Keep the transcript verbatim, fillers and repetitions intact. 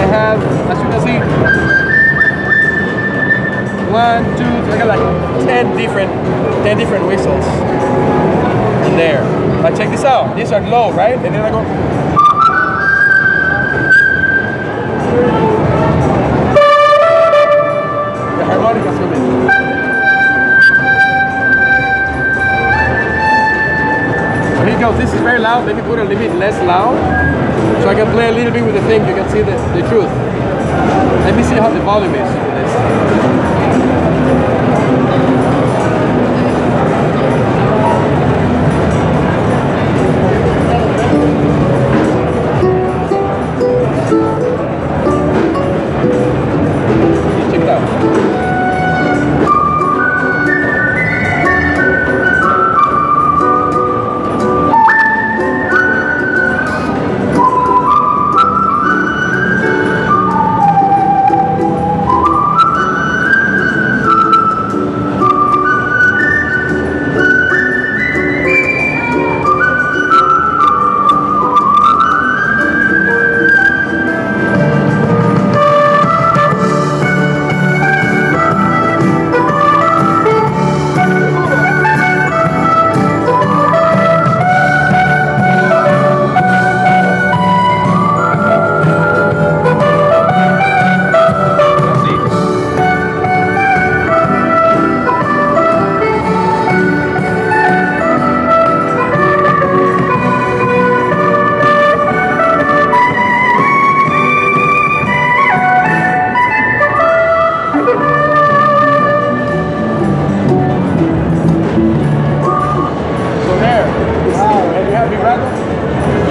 they have, as you can see, one, two, I got like ten different, ten different whistles in there. But check this out. These are low, right? And then I go. The harmonica zoom in. So here goes. This is very loud. Let me put it a little bit less loud, so I can play a little bit with the thing. You can see the, the truth. Let me see how the volume is for this. Check it out. So there. Wow, and you have vibrato?